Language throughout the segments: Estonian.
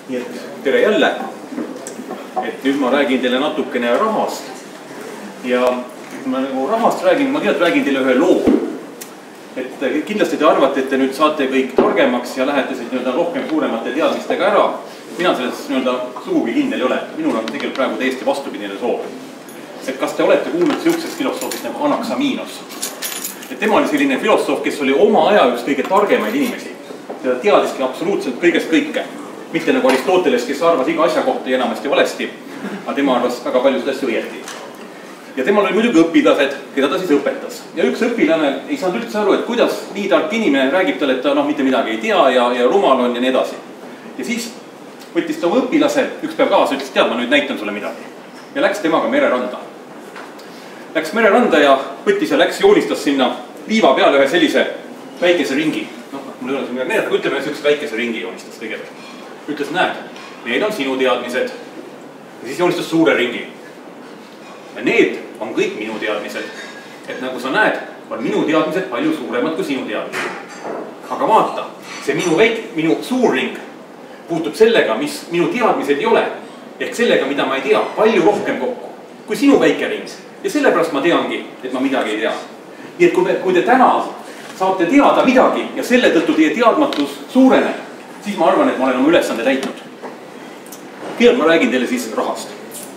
Nii et tere jälle. Et nüüd ma räägin teile natukene rahast. Ja kui ma nagu rahast räägin, ma räägin teile ühe loo. Et kindlasti te arvate, et te nüüd saate kõik targemaks ja lähete siis rohkem suuremate teadmistega ära. Mina selles sugugi kindel ei ole. Minul on tegelikult praegu täiesti vastupidine soov. Et kas te olete kuulnud siuksest filosoofist nagu Anaxaminos? Et tema oli selline filosoof, kes oli oma aja üks kõige targemaid inimesi. Teda teadiski absoluutselt kõigest kõike. Mitte nagu Aristoteles, kes arvas iga asja kohta enamasti valesti, aga tema arvas väga palju seda asja õieti. Ja temal oli muidugi õpilased, keda ta siis õpetas. Ja üks õpilane ei saanud üldse aru, et kuidas nii tark inimene räägib talle, et ta mitte midagi ei tea ja rumal on ja nii edasi. Ja siis võttis ta oma õpilase üks päev kaasa, ütles, tead, ma nüüd näitan sulle midagi. Ja läks temaga mereranda. Läks mereranda ja võttis ja läks joonistas sinna liiva peale ühe sellise väikese ringi. Mul ei ole siin midagi näidata, aga ütleme, üks väikese ringi joonistas kõigepealt. Ütles, näed, need on sinu teadmised. Ja siis joonistas suure ringi. Ja need on kõik minu teadmised. Et nagu sa näed, on minu teadmised palju suuremad kui sinu teadmised. Aga vaata, see minu suur ring puutub sellega, mis minu teadmised ei ole. Ehk sellega, mida ma ei tea, palju rohkem kokku kui sinu väike ring. Ja sellepärast ma teangi, et ma midagi ei tea. Nii et kui te täna saate teada midagi ja selle tõttu teie teadmatus suureneb, siis ma arvan, et ma olen oma ülesande täitnud. Kõigepealt ma räägin teile siis rahast.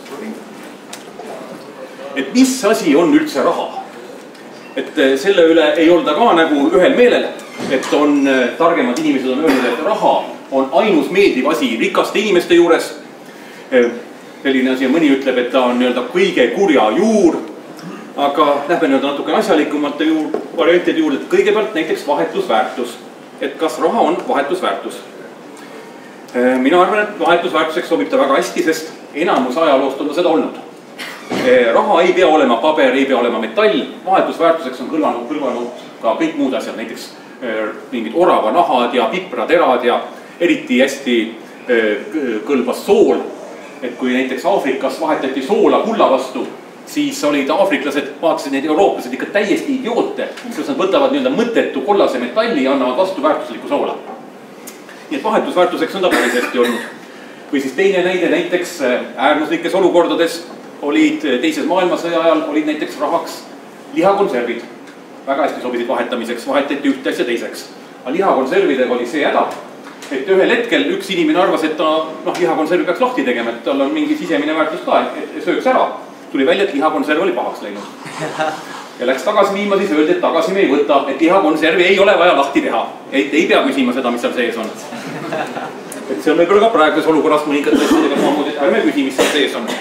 Et mis asi on üldse raha? Et selle üle ei olda ka nagu ühel meelel, et on targemad inimesed on öelnud, et raha on ainus meeldiv asi rikaste inimeste juures. Selline asi, mõni ütleb, et ta on kõige kurja juur, aga lähme natuke asjalikumate variantide juurde, et kõigepealt näiteks vahetusväärtus. Et kas raha on vahetusväärtus? Mina arvan, et vahetusväärtuseks sobib ta väga hästi, sest enamus ajaloost on seda olnud. Raha ei pea olema paber, ei pea olema metall, vahetusväärtuseks on kõlvanud ka kõik muud asjad, näiteks mingid oravanahad ja pipraterad ja eriti hästi kõlbas sool. Et kui näiteks Aafrikas vahetati soola kulla vastu, siis olid aafriklased, vaatasid neid eurooplased ikka täiesti idioote, sest nad võtavad mõttetu kollase metalli ja annavad vastu väärtuslikku soola. Nii et vahetusväärtuseks on ta päris hästi olnud. Või siis teine näide, näiteks äärmuslikes olukordades olid teises maailmasõja ajal olid näiteks rahaks lihakonservid. Väga hästi sobisid vahetamiseks, vahetati ühte asja teiseks. Aga lihakonservidega oli see häda, et ühel hetkel üks inimene arvas, et ta lihakonservi peaks lahti tegema, et tal on mingi sisemine väärtus ka, et sööks ära. Tuli välja, et lihakonserv oli pahaks läinud. Ja läks tagasi viima, siis öeldi, et tagasi me ei võta, et lihakonservi ei ole vaja lahti teha. Ei pea küsima seda, mis seal sees on. Et see on võib-olla ka praeguses olukorras mõningad asjadega samamoodi, et ärme küsi, mis seal sees on.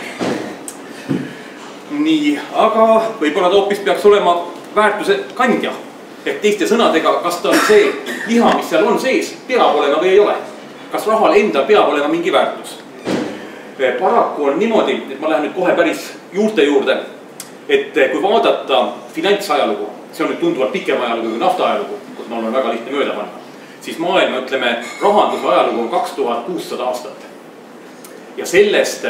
Nii, aga võib-olla ta hoopis peaks olema väärtuse kandja. Ehk teiste sõnadega, kas ta on see liha, mis seal on sees, peab olema või ei ole. Kas rahal enda peab olema mingi väärtus? Paraku on niimoodi, et ma lähen nüüd kohe päris juurte juurde, et kui vaadata finantsajalugu, see on nüüd tunduvalt pikem ajalugu kui nafta ajalugu, kus ma olen väga lihtne mööda panna, siis maailma, ütleme, rahanduse ajalugu on 2600 aastat. Ja sellest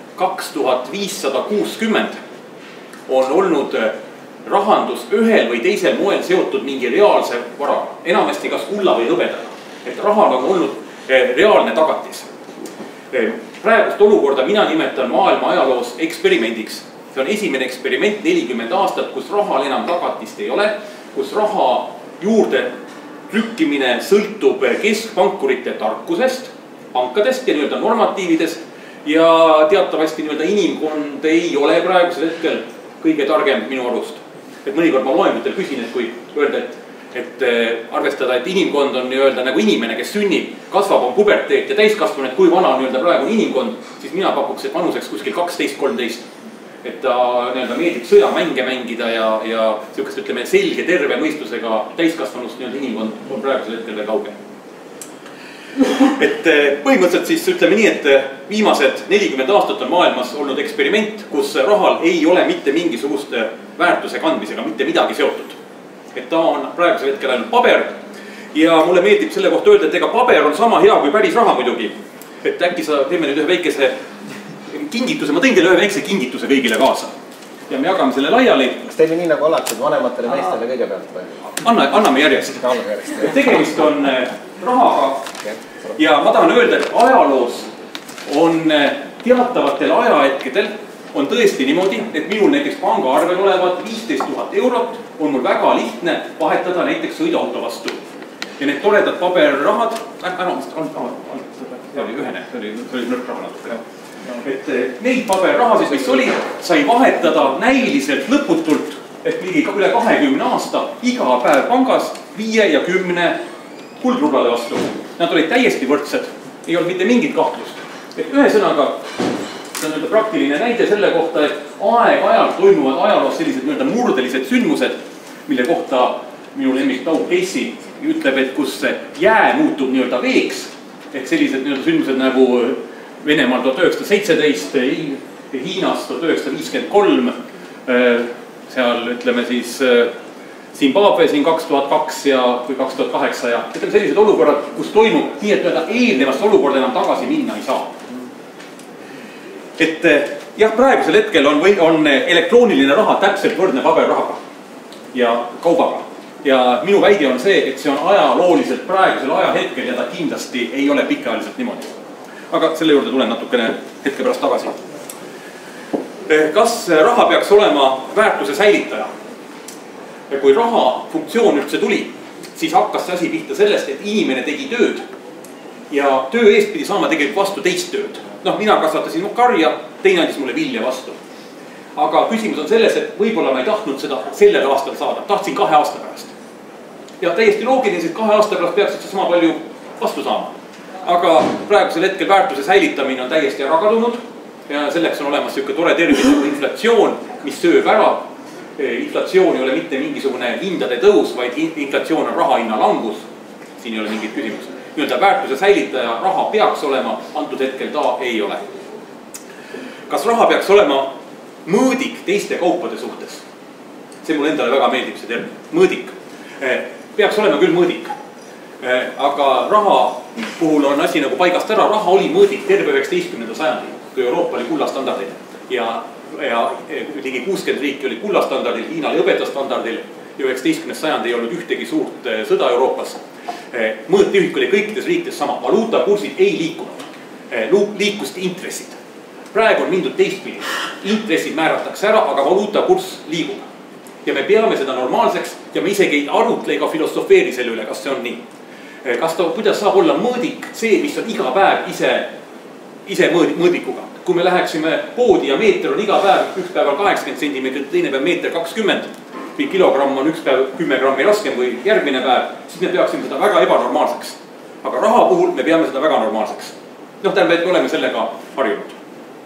2560 on olnud rahandus ühel või teisel moel seotud mingi reaalse varaga. Enamasti kas kulla või hõbedaga. Et rahal on olnud reaalne tagatis. Praegust olukorda mina nimetan maailma ajaloos eksperimendiks. See on esimene eksperiment 40 aastat, kus rahal enam tagatist ei ole, kus raha juurde trükkimine sõltub keskpankurite tarkusest, pankadest ja normatiividest ja teatavasti inimkond ei ole praegusel hetkel kõige targem minu arust. Et mõnikord ma loengutel küsin, et kui öelda, et arvestada, et inimkond on nagu inimene, kes sünnib, kasvab, on puberteet ja täiskasvanud, et kui vana on praegu inimkond, siis mina pakuks, et vanuseks kuskil 12-13. Et ta meeldib sõjamänge mängida ja siukest, ütleme, selge terve mõistusega täiskasvanust inimkond on praegusel hetkel veel kauge. Et põhimõtteliselt siis ütleme nii, et viimased 40 aastat on maailmas olnud eksperiment, kus rahal ei ole mitte mingisugust väärtuse kandmisega, mitte midagi seotud. Et ta on praegusel hetkel ainult paber ja mulle meeldib selle kohta öelda, et ega paber on sama hea kui päris raha muidugi. Et äkki sa teeme nüüd ühe väikese kingituse, ma tõin teile ühe väikese kingituse kõigile kaasa. Ja me jagame selle laiali. Kas teile nii nagu alati, vanematele meestele kõigepealt või? Anname järjest. Tegemist on rahaga ja ma tahan öelda, et ajaloos on teatavatel ajahetkedel on tõesti niimoodi, et minul näiteks pangaarvel olevat 15 000 eurot on mul väga lihtne vahetada näiteks sõiduauto vastu. Ja need toredad paberrahad, see oli ühene, see oli nõrk raha natuke. Et neid paberrahasid, mis oli, sai vahetada näiliselt lõputult, ehk ligi üle 20 aasta iga päev pangas 5 ja 10 kuldrublade vastu. Nad olid täiesti võrdsed, ei olnud mitte mingit kahtlust. Et ühesõnaga, see on praktiline näide selle kohta, et aeg-ajalt toimuvad ajaloos sellised murdelised sündmused, mille kohta minu lemmik Doug Casey ütleb, et kus jää muutub veeks, ehk sellised sündmused nagu Venemaal 1917, Hiinas 1953, seal ütleme siis Zimbabwe siin 2002 või 2008 ja ütleme sellised olukorrad, kus toimub nii, et eelnevast olukorda enam tagasi minna ei saa. Et jah, praegusel hetkel on elektrooniline raha täpselt võrdne paberrahaga ja kaubaga. Ja minu väide on see, et see on ajalooliselt praegusel ajahetkel ja ta kindlasti ei ole pikaajaliselt niimoodi. Aga selle juurde tulen natukene hetke pärast tagasi. Kas raha peaks olema väärtuse säilitaja? Kui raha funktsioon üldse tuli, siis hakkas see asi pihta sellest, et inimene tegi tööd ja töö eest pidi saama tegelikult vastu teist tööd. Mina kasvatasin karja, teine andis mulle vilja vastu. Aga küsimus on selles, et võib-olla ma ei tahtnud seda sellel aastal saada, tahtsin 2 aasta pärast. Ja täiesti loogiline, et 2 aasta pärast peaksid sama palju vastu saama. Aga praegusel hetkel väärtuse säilitamine on täiesti ära kadunud ja selleks on olemas selline tore termin nagu inflatsioon, mis sööb ära. Inflatsioon ei ole mitte mingisugune hindade tõus, vaid inflatsioon on rahahinna langus. Siin ei ole mingit küsimust. Väärtuse säilitaja raha peaks olema, antud hetkel ta ei ole. Kas raha peaks olema mõõdik teiste kaupade suhtes? See mulle endale väga meeldib see termin. Mõõdik. Peaks olema küll mõõdik. Aga raha puhul on asi nagu paigast ära. Raha oli mõõdik terve 19. sajandil, kui Euroopa oli kullastandardil. Ja ligi 60 riiki oli kullastandardil, Hiina oli hõbedastandardil ja 19. sajand ei olnud ühtegi suurt sõda Euroopas. Mõõtühik oli kõikides riikides sama. Valuutakursid ei liikunud. Liikusid intressid. Praegu on mindud teistpidi. Intressid määratakse ära, aga valuutakurss liigub. Ja me peame seda normaalseks ja me isegi ei arutle ega filosofeeri selle üle, kas see on nii. Kuidas saab olla mõõdik see, mis on iga päev ise mõõdikuga. Kui me läheksime poodi ja meeter on iga päev, üks päeval 80 centimeetrit, teine päev meeter 20 või kilogramm on üks päev 10 grammi raskem või järgmine päev, siis me peaksime seda väga ebanormaalseks. Aga raha puhul me peame seda väga normaalseks. Tähendab, et me oleme sellega harjunud.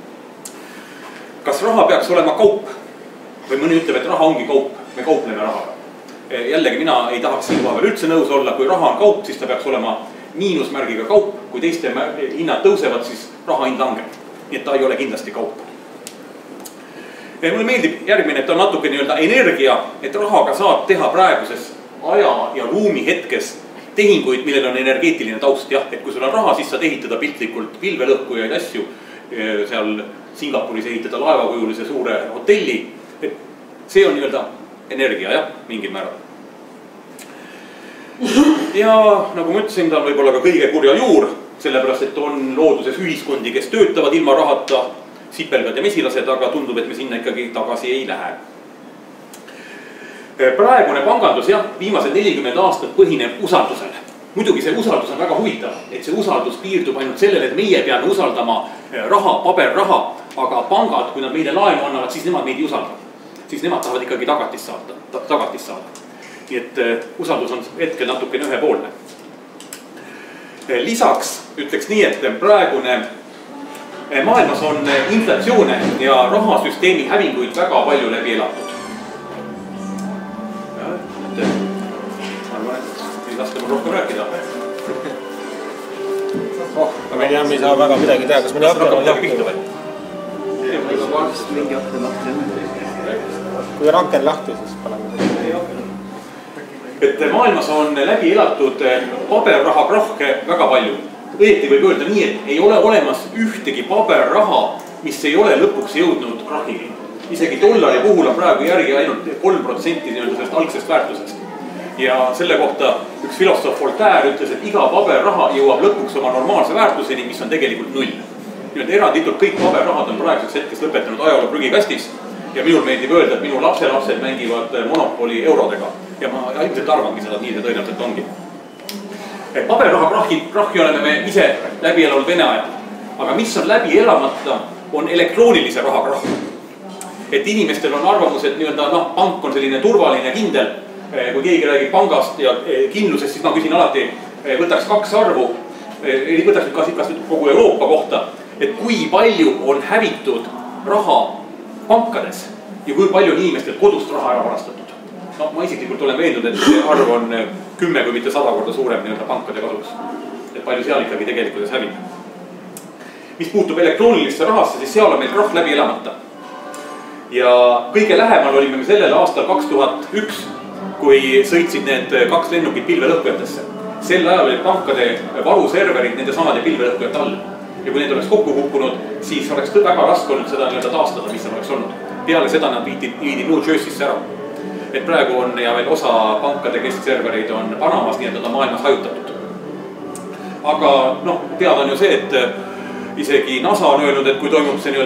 Kas raha peaks olema kaup? Või mõni ütleb, et raha ongi kaup, me kaupleme rahaga. Jällegi mina ei tahaks siin vahepeal üldse nõus olla, kui raha on kaup, siis ta peaks olema miinusmärgiga kaup. Kui teiste hinnad tõusevad, siis raha hind langeb. Nii et ta ei ole kindlasti kaup. Mulle meeldib järgmine, et on natuke energia, et rahaga saab teha praeguses aja ja ruumi hetkes tehinguid, millel on energeetiline taust. Jah, et kui sul on raha, siis saad ehitada piltlikult pilvelõhkujaid asju, seal Singapuris ehitada laevakujulise suure hotelli. Et see on energia, jah, mingil määral. Ja nagu ma ütlesin, ta on võib-olla ka kõige kurja juur, sellepärast, et on looduses ühiskondi, kes töötavad ilma rahata, sipelgad ja mesilased, aga tundub, et me sinna ikkagi tagasi ei lähe. Praegune pangandus, jah, viimased 40 aastat põhineb usaldusel. Muidugi see usaldus on väga huvitav, et see usaldus piirdub ainult sellele, et meie peame usaldama raha, paberraha, aga pangad, kui nad meile laenu annavad, siis nemad meid ei usalda. Siis nemad tahavad ikkagi tagatist saada. Nii et usaldus on hetkel natukene ühepoolne. Lisaks ütleks nii, et praegune maailmas on inflatsioone ja rahasüsteemi hävinguid väga palju läbi elatud. Ei laske mul rohkem rääkida. Aga ei tea, me ei saa väga midagi teha, kas me hakkame midagi pihta või? Kui raken lahti, siis paneme. Et maailmas on läbi elatud paberraha krahke väga palju. Õieti võib öelda nii, et ei ole olemas ühtegi paberraha, mis ei ole lõpuks jõudnud krahini. Isegi dollari puhul on praegu järgi ainult 3% sellest algsest väärtusest. Ja selle kohta üks filosoof Voltaire ütles, et iga paberraha jõuab lõpuks oma normaalse väärtuseni, mis on tegelikult 0. eranditult kõik paberrahad on praeguseks hetkest lõpetanud ajaloo prügikastis. Ja minul meeldib öelda, et minu lapselapsed mängivad Monopoli eurodega. Ja ma ilmselt arvangi seda, nii see tõenäoliselt ongi. Paberraha krahhi oleme me ise läbi elanud Vene ajal. Aga mis on läbi elamata, on elektroonilise raha krahh. Et inimestel on arvamus, et pank on selline turvaline kindel. Kui keegi räägib pangast ja kindlusest, siis ma küsin alati, võtaks kaks arvu, võtaks kas kogu Euroopa kohta, et kui palju on hävitud raha pankades ja kui palju on inimestel kodust raha ära varastatud. Ma isiklikult olen veendunud, et see arv on 10 kui mitte 100 korda suurem pankade kasuks. Et palju seal ikkagi tegelikkuses hävib. Mis puutub elektroonilisse rahasse, siis seal on meil krahh läbi elamata. Ja kõige lähemal olime me sellel aastal 2001, kui sõitsid need 2 lennukid pilvelõhkujatesse. Sel ajal olid pankade varuserverid nende samade pilvelõhkujate all. Ja kui need oleks kokku kukkunud, siis oleks väga raske olnud seda taastada, mis oleks olnud. Peale seda nad viidi New Jersey'sse ära. Et praegu on ja veel osa pankade keskservereid on Panamas, nii et nad on maailmas hajutatud. Aga teada on ju see, et isegi NASA on öelnud, et kui toimub see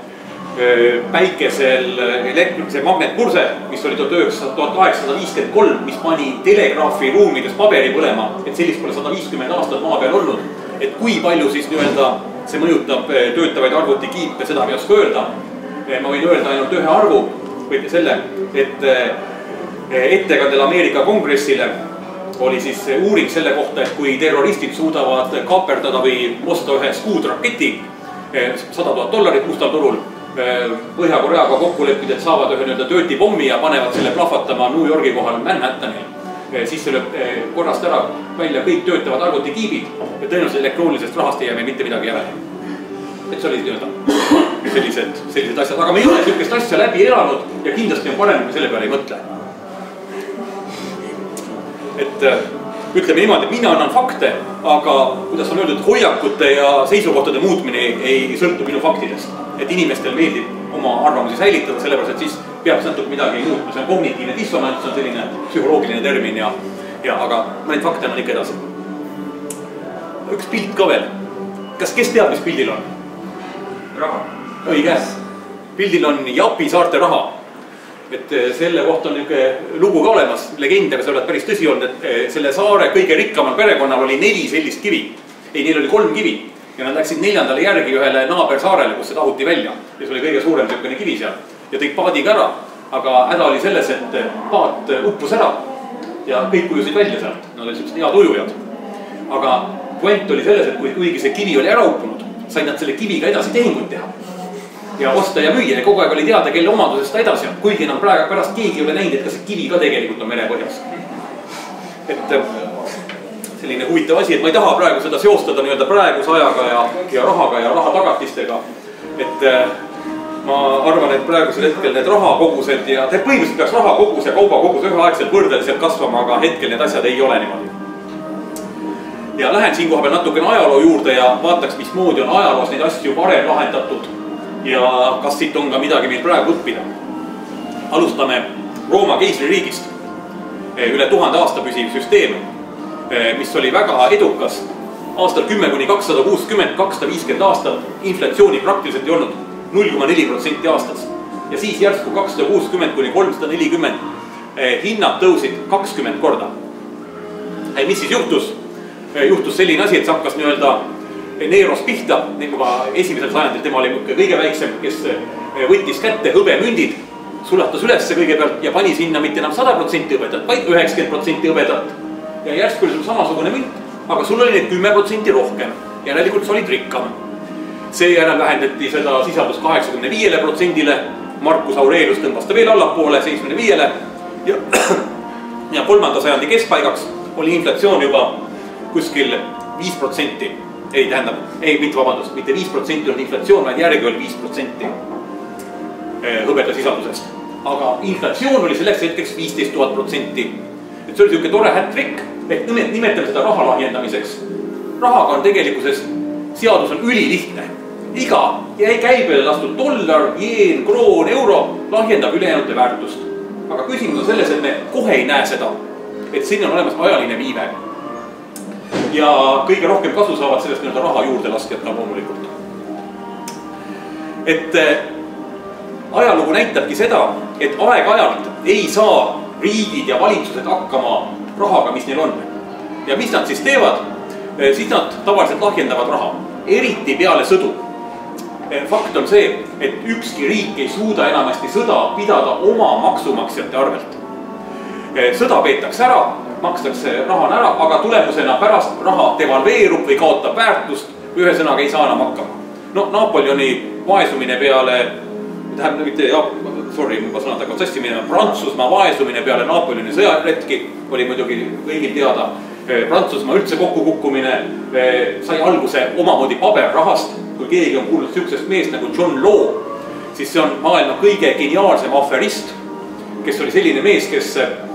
päikesel elektrilise magnetpurse, mis oli 1853, mis pani telegraafi ruumides paberi põlema, et sellist pole 150 aastat maa peal olnud. Et kui palju siis see mõjutab töötavaid arvutikiipe, seda ei oska öelda. Ma võin öelda ainult ühe arvu, või selle, et ettekandel Ameerika kongressile oli siis uuring selle kohta, et kui terroristid suudavad kaaperdada või osta ühe skuudraketi $100,000 mustal turul, Põhja-Koreaga kokku leppida, et saavad ühe töötipommi ja panevad selle plahvatama New Yorgi kohal Manhattanil. Siis see lööb korrast ära välja kõik töötavad arvutikiibid ja tõenäoliselt elektroonilisest rahast ei jää mitte midagi järele. Et see oli sellised asjad, aga me ei ole sellist asja läbi elanud ja kindlasti on parem, kui selle peale ei mõtle. Et ütleme niimoodi, et mina annan fakte, aga kuidas on öeldud, hoiakute ja seisukohtade muutmine ei sõltu minu faktidest. Et inimestel meeldib oma arvamusi säilitada, sellepärast, et siis peab natuke midagi muutma. See on kognitiivne dissonants, see on selline psühholoogiline termin aga neid fakte on ikka edasi. Üks pilt ka veel. Kes teab, mis pildil on? Raha. Õige. Pildil on Japi saarte raha. Et selle kohta on lugu ka olemas, legend, aga see oled päris tõsi olnud, et selle saare kõige rikkamal perekonnal oli 4 sellist kivi. Ei, neil oli 3 kivi ja nad läksid 4. järgi ühele naabersaarele, kus see tahuti välja. Ja see oli kõige suurem selline kivi seal ja tõid paadiga ära, aga häda oli selles, et paat uppus ära ja kõik ujusid välja sealt. Nad olid sellised head ujujad. Aga point oli selles, et kuigi see kivi oli ära uppunud, said nad selle kiviga edasi tehinguid teha. Ja osta ja müüa ja kogu aeg oli teada, kelle omadusest ta edasi on. Kuigi enam pärast keegi ei ole näinud, et kas see kivi ka tegelikult on merepõhjas. Et selline huvitav asi, et ma ei taha praegu seda seostada praeguse ajaga ja rahaga ja raha tagatistega. Et ma arvan, et praegusel hetkel need rahakogused ja põhimõtteliselt peaks rahakogus ja kaubakogus üheaegselt võrdeliselt kasvama, aga hetkel need asjad ei ole niimoodi. Ja lähen siin koha peal natukene ajaloo juurde ja vaataks, mismoodi on ajaloos neid asju varem lahendatud. Ja kas siit on ka midagi meil praegu õppida. Alustame Rooma keisririigist. Üle 1000 aasta püsiv süsteem, mis oli väga edukas. Aastal 10 kuni 260, 250 aastat inflatsiooni praktiliselt ei olnud 0,4% aastas. Ja siis järsku 260 kuni 340 hinnad tõusid 20 korda. Mis siis juhtus? Juhtus selline asi, et see hakkas Neeros pihta, juba esimesel sajandil tema oli kõige väiksem, kes võttis kätte hõbemündid, sulatas ülesse kõigepealt ja pani sinna mitte enam 100% hõbedat, vaid 90% hõbedat. Ja järsku oli sul samasugune münt, aga sul oli neid 10% rohkem. Järelikult sa olid rikkam. Seejärel vähendati seda sisaldust 85%-le, Marcus Aurelius tõmbas ta veel allapoole 75%-le ja 3. sajandi keskpaigaks oli inflatsioon juba kuskil 5%. Mitte 5% on inflatsioon, vaid järgi oli 5% hõbeda sisaldusest. Aga inflatsioon oli selleks hetkeks 15 000%. Et see oli selline tore hättrikk, et nimetame seda raha lahjendamiseks. Rahaga on tegelikkuses, seadus on ülilihtne. Iga käibele lastud dollar, jeen, kroon, euro lahjendab ülejäänute väärtust. Aga küsimus on selles, et me kohe ei näe seda, et siin on olemas ajaline viive. Ja kõige rohkem kasu saavad sellest raha juurde laskjad ka loomulikult. et ajalugu näitabki seda, et aeg-ajalt ei saa riigid ja valitsused hakkama rahaga, mis neil on. Ja mis nad siis teevad? Siis nad tavaliselt lahjendavad raha, eriti peale sõdu. Fakt on see, et ükski riik ei suuda enamasti sõda pidada oma maksumaksjate arvelt. Sõda peetakse ära, makstakse rahana ära, aga tulemusena pärast raha devalveerub või kaotab väärtust või ühe sõnaga ei saa enam hakkama. No Napoleoni vaesumine peale, tähendab mitte, ma sõnad hakkavad sassi minema, Prantsusmaa vaesumine peale Napoleoni sõjaretki oli muidugi kõigil teada. Prantsusmaa üldse kokkukukkumine sai alguse omamoodi paberrahast. Kui keegi on kuulnud süksest meest nagu John Law, siis see on maailma kõige geniaalsem aferist, kes oli selline mees, kes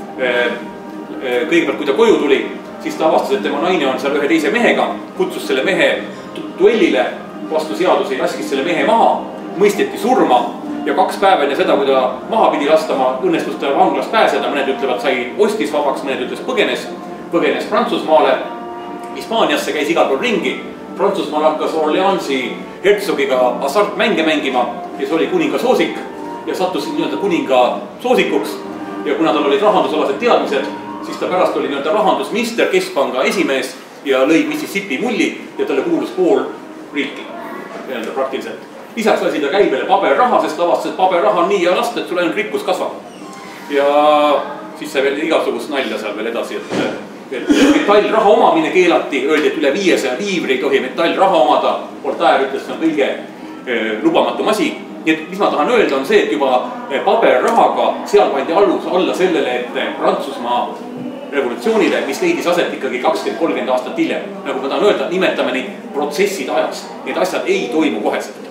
kõigepealt, kui ta koju tuli, siis ta avastas, et tema naine on seal ühe teise mehega, kutsus selle mehe duellile, vastu seadusi laskis selle mehe maha, mõisteti surma ja 2 päeva enne seda, kui ta maha pidi lastama, õnnestus ta vanglast pääseda, mõned ütlevad, sai ostis vabaks, mõned ütles põgenes Prantsusmaale, Hispaaniasse, käis igal pool ringi. Prantsusmaal hakkas Orleansi hertsogiga hasartmänge mängima, kes oli kuninga soosik ja sattus nii-öelda kuninga soosikuks. Ja kuna tal olid rahandusalased teadmised, siis ta pärast oli nii-öelda rahandusminister, keskpanga esimees ja lõi Mississippi mulli ja talle kuulus pool riiki praktiliselt. Lisaks lasi ta käibele paberraha, sest avastas, et paberraha on nii ja last, et sul ainult rikkus kasvab. Ja siis sai veel igasugust nalja seal veel edasi, et metallraha omamine keelati, öeldi, et üle 500 liivri ei tohi metallraha omada. Voltaire ütles, see on kõige lubamatum asi. Nii et mis ma tahan öelda on see, et juba paberrahaga seal pandi alus alla sellele, et Prantsusmaa revolutsioonile, mis leidis aset ikkagi 20-30 aastat hiljem. Nagu ma tahan öelda, nimetame neid protsessid ajas. Need asjad ei toimu koheselt.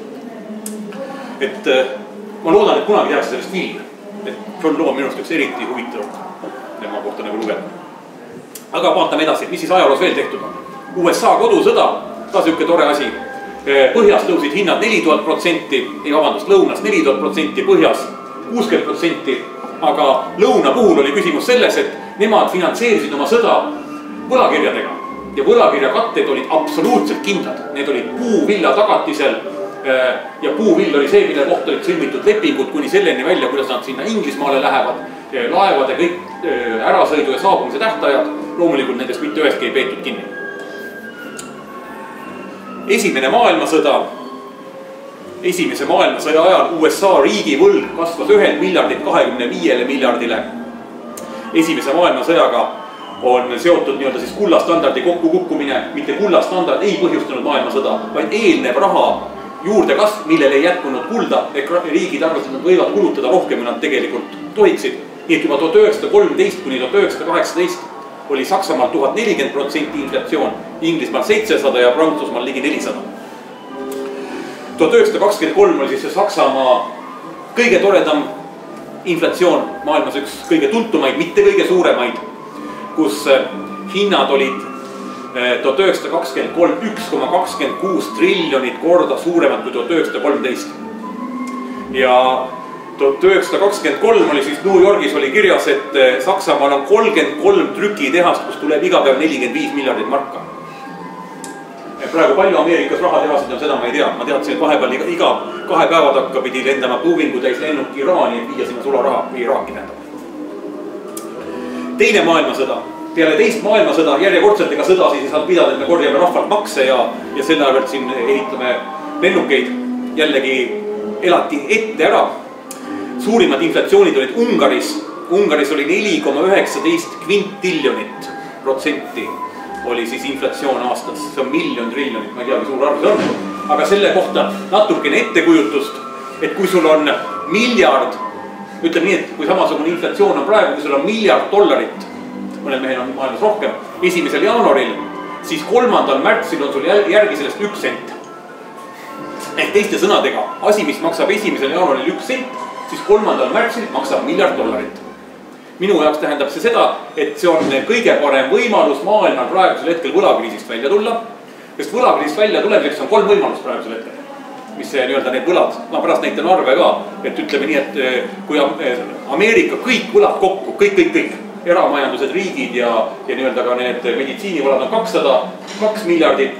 Et ma loodan, et kunagi tehakse sellest film. Et John Law minust üks eriti huvitav tema kohta nagu lugeda. Aga vaatame edasi, mis siis ajaloos veel tehtud on. USA kodusõda, ka siuke tore asi. Põhjas tõusid hinnad 4000%, lõunas 4000%, põhjas 60%. Aga lõuna puhul oli küsimus selles, et nemad finantseerisid oma sõda võlakirjadega. Ja võlakirjakatted olid absoluutselt kindlad. Need olid puuvilla tagatisel. Ja puuvill oli see, mille kohta olid sõlmitud lepingud kuni selleni välja, kuidas nad sinna Inglismaale lähevad. Laevade kõik ärasõidu ja saabumise tähtajad. Loomulikult nendest mitte ühestki ei peetud kinni. Esimese maailmasõja ajal USA riigivõlg kasvas 1 miljardilt 25 miljardile. Esimese maailmasõjaga on seotud nii-öelda siis kullastandardi kokkukukkumine. Mitte kullastandard ei põhjustanud maailmasõda, vaid eelnev raha juurde kasv, millele ei jätkunud kulda. Riigid arvasid, et nad võivad kulutada rohkem, kui nad tegelikult tohiksid. Nii et juba 1913 kuni 1918 oli Saksamaal 1040% inflatsioon, Inglismaal 700 ja Prantsusmaal ligi 400. 1923 oli siis see Saksamaa kõige toredam inflatsioon, maailmas üks kõige tuntumaid, mitte kõige suuremaid, kus hinnad olid 1923 1,26 triljonit korda suuremad kui 1913. Ja 1923 oli siis New Yorgis oli kirjas, et Saksamaal on 33 trükitehast, kus tuleb iga päev 45 miljardit marka. Praegu palju Ameerikas rahatehasid on, seda ma ei tea. Ma teadsin, et vahepeal iga 2 päeva takka pidi lendama puuvingu täis lennuk Iraani, et viia sinna sularaha või Iraaki tähendab. Teine maailmasõda. Peale teist maailmasõda järjekordselt ega sõdasi ei saanud pidada, et me korjame rahvalt makse ja selle arvelt siin ehitame lennukeid. Jällegi elati ette ära. Suurimad inflatsioonid olid Ungaris. Ungaris oli 4,19 kvintiljonit protsenti oli siis inflatsioon aastas. See on miljon triljonit, ma ei tea, kui suur arv see on. Aga selle kohta natukene ettekujutust, et kui sul on miljard, ütleme nii, et kui samasugune inflatsioon on praegu, kui sul on $1 miljard, mõnel mehel on maailmas rohkem, 1. jaanuaril, siis 3. märtsil on sul järgi sellest 1 sent. Ehk teiste sõnadega, asi, mis maksab 1. jaanuaril 1 sent, siis 3. märtsil maksab $1 miljard. Minu jaoks tähendab see seda, et see on kõige parem võimalus maailmal praegusel hetkel võlakriisist välja tulla. Sest võlakriisist välja tulemiseks on 3 võimalust praegusel hetkel. Mis see nii-öelda need võlad, ma pärast näitan arve ka, et ütleme nii, et kui Ameerika kõik võlad kokku, kõik, eramajandused, riigid ja nii-öelda ka need meditsiinivõlad on 202 miljardit,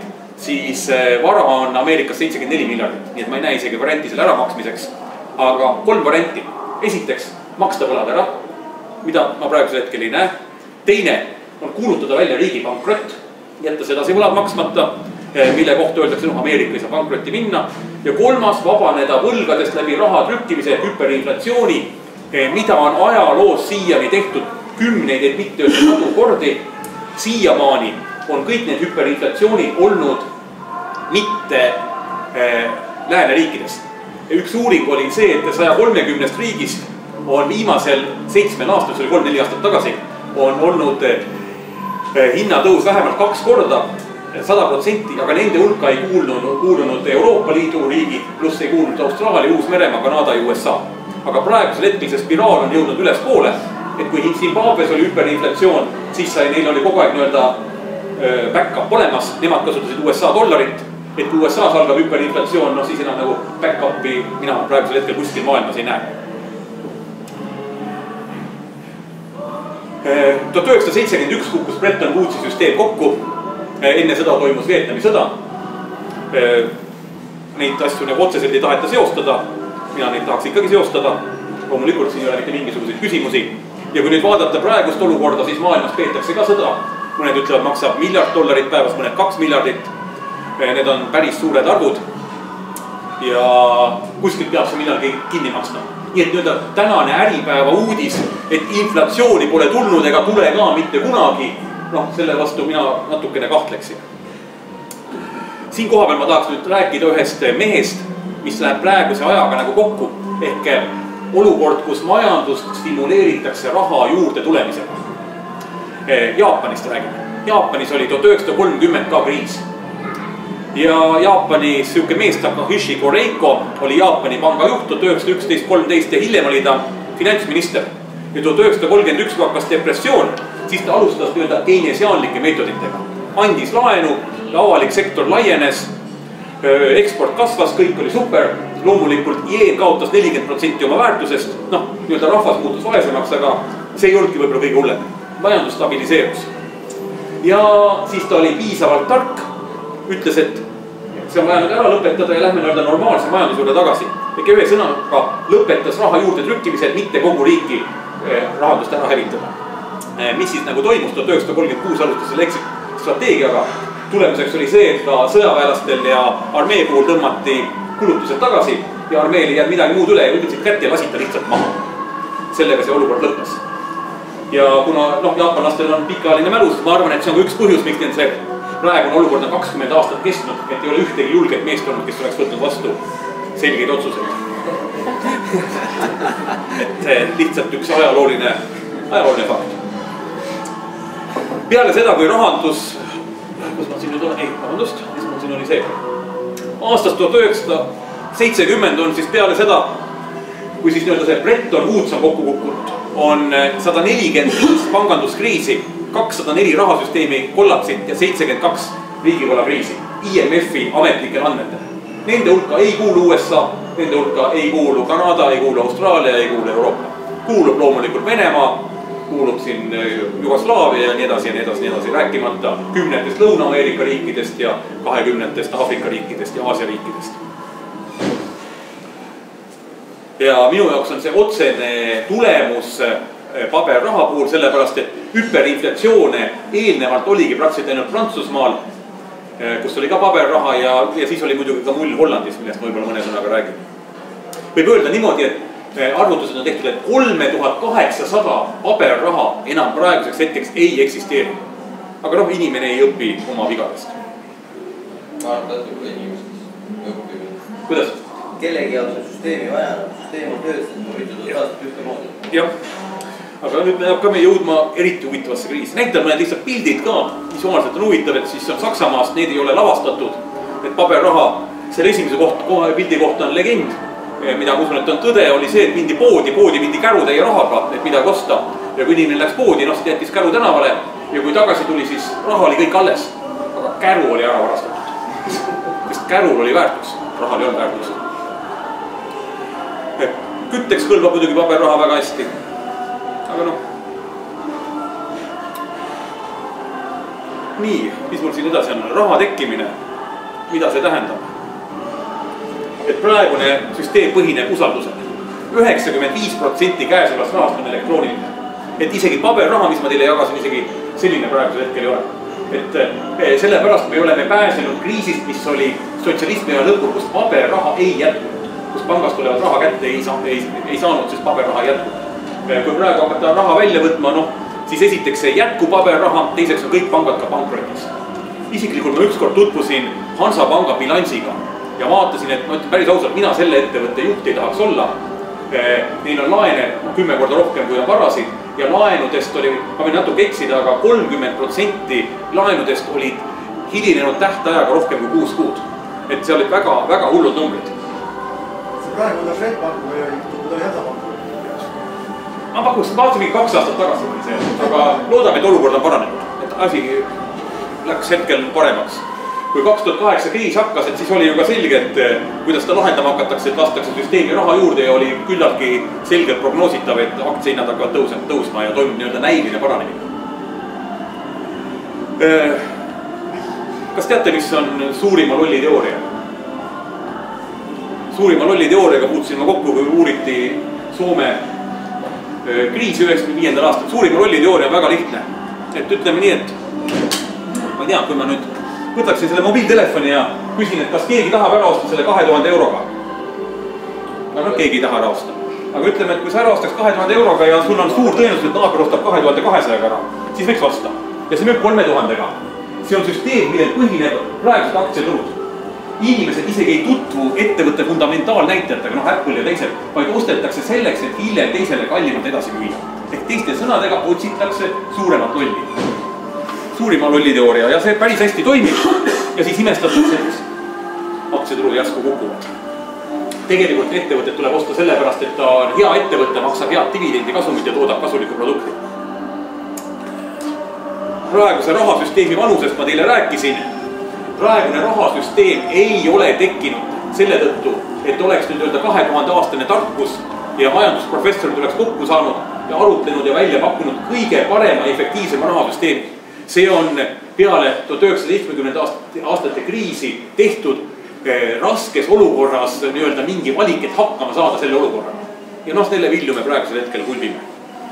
siis vara on Ameerikas 74 miljardit, nii et ma ei näe isegi varianti selleäramaksmiseks. Aga 3 varianti. Esiteks, maksta võlad ära, mida ma praegusel hetkel ei näe. Teine on kuulutada välja riigi pankrott, jätta sedasi võlad maksmata, mille kohta öeldakse, Ameerika ei saa pankrotti minna. Ja 3. vabaneda võlgadest läbi raha trükkimise hüperinflatsiooni, mida on ajaloos siiani tehtud kümneid, et mitte öelda sadu kordi. Siiamaani on kõik need hüperinflatsioonid olnud mitte lääneriikides. Üks uuring oli see, et 130 riigist on viimasel 7 aastal, see oli 3-4 aastat tagasi, on olnud hinnatõus vähemalt 2 korda, 100%, aga nende hulka ei kuulunud Euroopa Liidu riigid, pluss ei kuulunud Austraalia, Uus-Meremaa, Kanada ja USA. Aga praegusel hetkel see spiraal on jõudnud üles poole, et kui Zimbabwes oli hüperinflatsioon, siis neil oli kogu aeg back-up olemas, nemad kasutasid USA dollarit, et kui USA-s algab hüperinflatsioon, siis enam nagu back-upi mina praegusel hetkel kuskil maailmas ei näe. 1971 kukkus Bretton Woodsi süsteem kokku, enne sõda toimus Vietnami sõda. Neid asju nagu otseselt ei taheta seostada, mina neid tahaks ikkagi seostada, loomulikult siin ei ole mitte mingisuguseid küsimusi. Ja kui nüüd vaadata praegust olukorda, siis maailmas peetakse ka sõda. Mõned ütlevad, maksab $1 miljard päevas, mõned 2 miljardit. Need on päris suured arvud. Ja kuskilt peab see millalgi kinni maksma. Nii et nüüd tänane Äripäeva uudis, et inflatsiooni pole tulnud ega tule ka mitte kunagi, selle vastu mina natukene kahtleksin. Siin kohapeal ma tahaks nüüd rääkida ühest mehest, mis läheb praeguse ajaga nagu kokku. Ehk olukord, kus majandust stimuleeritakse raha juurde tulemisega. Jaapanist räägime. Jaapanis oli 1930 ka kriis. Ja Jaapanis siuke mees Takahashi Koreiko oli Jaapani pangajuht 1911-13 ja hiljem oli ta finantsminister. Ja 1931 hakkas depressioon, siis ta alustas keynesiaanlike meetoditega. Andis laenu, avalik sektor laienes, eksport kasvas, kõik oli super. Loomulikult jeen kaotas 40% oma väärtusest, rahvas muutus vaesemaks, aga see ei olnudki võib-olla kõige hullem. Majandus stabiliseerus. Ja siis ta oli piisavalt tark, ütles, et see on vaja nüüd ära lõpetada ja lähme normaalse majanduse juurde tagasi. Ehk ühe sõnaga lõpetas raha juurde trükkimisel, mitte kogu riiki rahandust ära hävitada. Mis siis nagu toimus, 1936 alustas selle exit strateegiaga. Tulemuseks oli see, et ka sõjaväelastel ja armee puhul tõmmati kulutused tagasi ja armeel ei jäänud midagi muud üle ja võtsid kätte ja lasid ta lihtsalt maha. Sellega see olukord lõppes. Ja kuna jaapanlastel on pikaajaline mälu, siis ma arvan, et see on ka üks põhjus, miks neil see praegune olukord on 20 aastat kestnud, et ei ole ühtegi julget meest olnud, kes oleks võtnud vastu selgeid otsuseid. Et lihtsalt üks ajalooline fakt. Peale seda, kui rahandus, kus ma siin nüüd olen, rahandust, mis mul siin oli see. Aastast 1970 on siis peale seda, kui siis see Bretton Woods on kokku kukkunud, on 145 panganduskriisi, 204 rahasüsteemi kollapsit ja 72 riigivõlakriisi IMF-i ametlikel andmetel. Nende hulka ei kuulu USA, nende hulka ei kuulu Kanada, ei kuulu Austraalia, ei kuulu Euroopa. Kuulub loomulikult Venemaa, kuulub siin Jugoslaavia ja nii edasi, rääkimata 10 Lõuna-Ameerika riikidest ja 20 Aafrika riikidest ja Aasia riikidest. Ja minu jaoks on see otsene tulemus paberraha puhul, sellepärast et hüperinflatsioone eelnevalt oligi praktiliselt ainult Prantsusmaal, kus oli ka paberraha ja siis oli muidugi ka mull Hollandis, millest ma võib-olla mõne sõnaga räägin. Võib öelda niimoodi, et arvutused on tehtud, et 3800 paberraha enam praeguseks hetkeks ei eksisteeri. Aga inimene ei õpi oma vigadest. Ma arvan, et juba inimestes õppib. Kuidas? Kellegi jaoks on süsteemi vaja, süsteem on töös, ma võitud taastab ühte moodi. Jah, aga nüüd me hakkame jõudma eriti huvitavasse kriisi. Näitan mõned lihtsalt pildid ka, visuaalselt on huvitav, et siis on Saksamaast, need ei ole lavastatud. Et paberraha, selle esimese pildi kohta on legend, mida ma usun, et on tõde, oli see, et mindi poodi mindi kärutäie rahaga, et midagi osta. Ja kui inimene läks poodi, siis jättis käru tänavale ja kui tagasi tuli, siis raha oli kõik alles. Aga käru oli ära varastatud. Sest kärul oli väärtus, rahal ei olnud väärtus. Kütteks kõlbab muidugi paberraha väga hästi. Aga Nii, mis mul siin edasi on? Raha tekkimine. mida see tähendab? Et praegune süsteem põhineb usaldusel. 95% käesolevast rahast on elektrooniline. Et isegi paberraha, mis ma teile jagasin, isegi selline praegusel hetkel ei ole. Et sellepärast me oleme pääsenud kriisist, mis oli sotsialismi ja lõpul, kus paberraha ei jätkunud. Kus pangast tulevad raha kätte ei saanud, sest paberraha jätkunud. Kui praegu hakata raha välja võtma, siis esiteks see jätku paberraha, teiseks on kõik pangad ka pankrotis. Isiklikult ma ükskord tutvusin Hansapanga bilansiga ja vaatasin, et ma ütlen päris ausalt, mina selle ettevõtte juht ei tahaks olla. Neil on laene 10 korda rohkem kui on varasid ja laenudest oli, ma võin natuke eksida, aga 30% laenudest olid hilinenud tähtajaga rohkem kui 6 kuud. Et see olid väga hullud numbrid. See praegu on Swedbank või Hansapank? Ma pakkusin, vaatasin 2 aastat tagasi oli see, aga loodame, et olukord on paranenud. Et asi läks hetkel paremaks. Kui 2008 kriis hakkas, et siis oli ju ka selge, et kuidas seda lahendama hakatakse, et lastakse süsteemi raha juurde ja oli küllaltki selgelt prognoositav, et aktsiahinnad hakkavad tõusma ja toimub nii-öelda näiline paranemine. Kas teate, mis on suurima lolli teooria? Suurima lolli teooriaga puutusin ma kokku, kui uuriti Soome kriisi 95. aastal. Suurima lolli teooria on väga lihtne. Et ütleme nii, et ma ei tea, kui ma nüüd võtaksin selle mobiiltelefoni ja küsin, et kas keegi tahab ära osta selle 2000 euroga. Aga keegi ei taha ära osta. Aga ütleme, et kui sa ära ostaks 2000 euroga ja sul on suur tõenäosus, et naaber ostab 2200 ära, siis võiks osta. Ja see müüb 3000-ga. See on süsteem, millel põhineb praegused aktsiaturud. Inimesed isegi ei tutvu ettevõtte fundamentaalnäitajatega, Apple ja teised, vaid ostetakse selleks, et hiljem teisele kallimalt edasi müüa. Ehk teiste sõnadega otsitakse suuremat lolli. Suurima lolliteooria ja see päris hästi toimib ja siis imestatakse, et aktsiaturud järsku kukuvad. Tegelikult ettevõtted tuleb osta sellepärast, et ta on hea ettevõte, maksab head dividendi kasumit ja toodab kasulikku produkti. Praeguse rahasüsteemi vanusest ma teile rääkisin. Praegune rahasüsteem ei ole tekkinud selle tõttu, et oleks nüüd 2000-aastane tarkus ja majandusprofessorid oleks kokku saanud ja arutlenud ja välja pakkunud kõige parema efektiivsema rahasüsteemi. See on peale 1970. aastate kriisi tehtud raskes olukorras nii-öelda mingi valik, et hakkama saada selle olukorraga. Ja selle vilju me praegusel hetkel kulbime.